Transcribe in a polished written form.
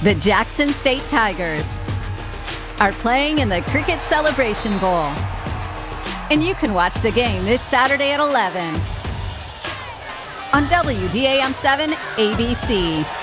The Jackson State Tigers are playing in the Cricket Celebration Bowl. And you can watch the game this Saturday at 11 on WDAM 7 ABC.